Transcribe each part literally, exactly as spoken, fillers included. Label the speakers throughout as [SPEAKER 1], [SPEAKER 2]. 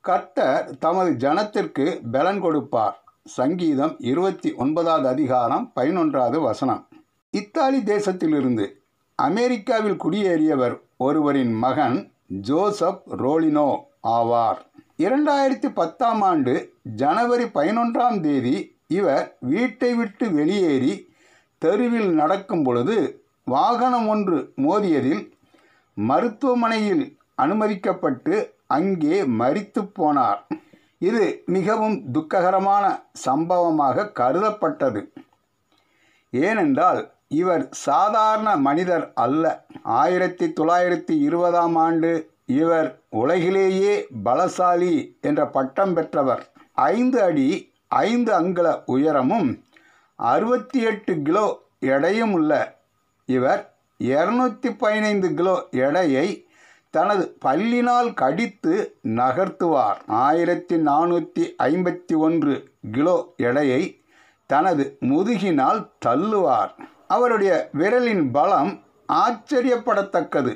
[SPEAKER 1] கர்த்தர் தமது ஜனத்திற்கு பலன் கொடுப்பார். சங்கீதம் இருபத்தி ஒன்பதாவது அதிகாரம் பதினொன்றாவது வசனம். இத்தாலி தேசத்திலிருந்து அமெரிக்காவில் குடியேறியவர் ஒருவரின் மகன் ஜோசப் ரோலினோ ஆவார். இரண்டாயிரத்தி பத்தாம் ஆண்டு ஜனவரி பதினொன்றாம் தேதி இவர் வீட்டை விட்டு வெளியேறி தெருவில் நடக்கும் பொழுது வாகனம் ஒன்று மோதியதில் மருத்துவமனையில் அனுமதிக்கப்பட்டு அங்கே மரித்து போனார். இது மிகவும் துக்ககரமான சம்பவமாக கருதப்பட்டது. ஏனென்றால் இவர் சாதாரண மனிதர் அல்ல. ஆயிரத்தி தொள்ளாயிரத்தி இருபதாம் ஆண்டு இவர் உலகிலேயே பலசாலி என்ற பட்டம் பெற்றவர். ஐந்து அடி ஐந்து அங்குல உயரமும் அறுபத்தி எட்டு கிலோ எடையும் உள்ள இவர் இருநூற்றி பதினைந்து கிலோ எடையை தனது பல்லினால் கடித்து நகர்த்துவார். ஆயிரத்தி நானூற்றி ஐம்பத்தி ஒன்று கிலோ எடையை தனது முதுகினால் தள்ளுவார். அவருடைய விரலின் பலம் ஆச்சரியப்படத்தக்கது.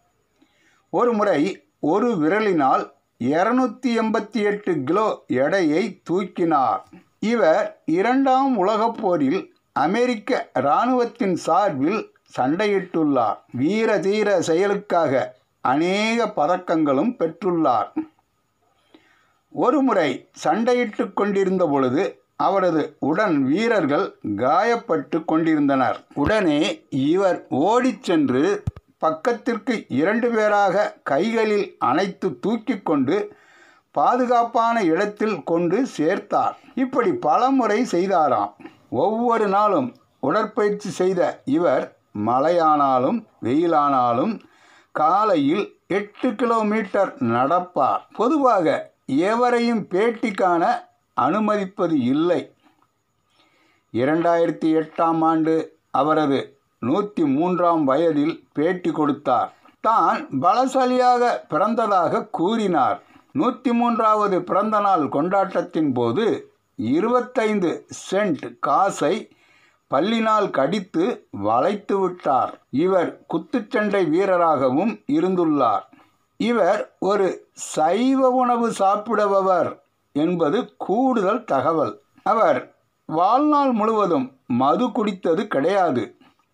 [SPEAKER 1] ஒரு முறை ஒரு விரலினால் இருநூற்றி எண்பத்தி எட்டு கிலோ எடையை தூக்கினார். இவர் இரண்டாம் உலகப் போரில் அமெரிக்க இராணுவத்தின் சார்பில் சண்டையிட்டுள்ளார். வீர தீர செயலுக்காக அநேக பதக்கங்களும் பெற்றுள்ளார். ஒருமுறை சண்டையிட்டு கொண்டிருந்த பொழுது அவரது உடன் வீரர்கள் காயப்பட்டு கொண்டிருந்தனர். உடனே இவர் ஓடிச் சென்று பக்கத்திற்கு இரண்டு பேராக கைகளில் அணைத்து தூக்கி கொண்டு பாதுகாப்பான இடத்தில் கொண்டு சேர்த்தார். இப்படி பலமுறை செய்தாராம். ஒவ்வொரு நாளும் உடற்பயிற்சி செய்த இவர் மழையானாலும் வெயிலானாலும் காலையில் எட்டு கிலோமீட்டர் நடப்பார். பொதுவாக எவரையும் பேட்டி காண அனுமதிப்பது இல்லை. இரண்டாயிரத்தி எட்டாம் ஆண்டு அவரது நூற்றி மூன்றாம் வயதில் பேட்டி கொடுத்தார். தான் பலசாலியாக பிறந்ததாக கூறினார். நூற்றி மூன்றாவது பிறந்த நாள் கொண்டாட்டத்தின் போது இருபத்தைந்து சென்ட் காசை பல்லினால் கடித்து வளைத்து விட்டார். இவர் குத்துச்சண்டை வீரராகவும் இருந்துள்ளார். இவர் ஒரு சைவ உணவு சாப்பிடுபவர் என்பது கூடுதல் தகவல். அவர் வாழ்நாள் முழுவதும் மது குடித்தது கிடையாது.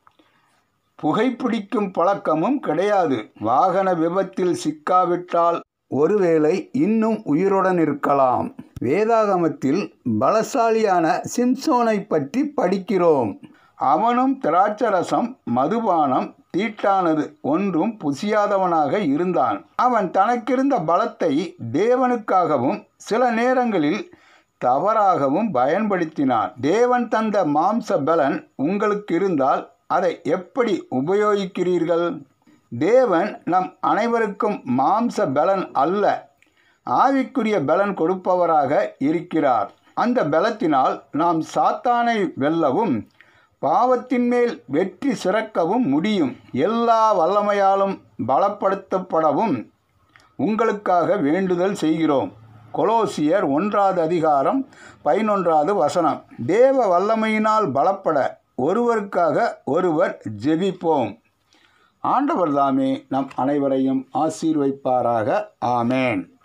[SPEAKER 1] புகைப்பிடிக்கும் பழக்கமும் கிடையாது. வாகன விபத்தில் சிக்காவிட்டால் ஒருவேளை இன்னும் உயிருடன் இருக்கலாம். வேதாகமத்தில் பலசாலியான சிம்சோனை பற்றி படிக்கிறோம். அவனும் திராட்சரசம் மதுபானம் தீட்டானது ஒன்றும் புசியாதவனாக இருந்தான். அவன் தனக்கிருந்த பலத்தை தேவனுக்காகவும் சில நேரங்களில் தவறாகவும் பயன்படுத்தினான். தேவன் தந்த மாம்ச பலன் உங்களுக்கு இருந்தால் அதை எப்படி உபயோகிக்கிறீர்கள்? தேவன் நம் அனைவருக்கும் மாம்ச பலன் அல்ல, ஆவிக்குரிய பலன் கொடுப்பவராக இருக்கிறார். அந்த பலத்தினால் நாம் சாத்தானை வெல்லவும் பாவத்தின் மேல் வெற்றி சிறக்கவும் முடியும். எல்லா வல்லமையாலும் பலப்படுத்தப்படவும் உங்களுக்காக வேண்டுதல் செய்கிறோம். கொலோசியர் ஒன்றாவது அதிகாரம் பதினொன்றாவது வசனம். தேவ வல்லமையினால் பலப்பட ஒருவருக்காக ஒருவர் ஜெபிப்போம். ஆண்டவர் தாமே நம் அனைவரையும் ஆசீர்வதிப்பாராக. ஆமேன்.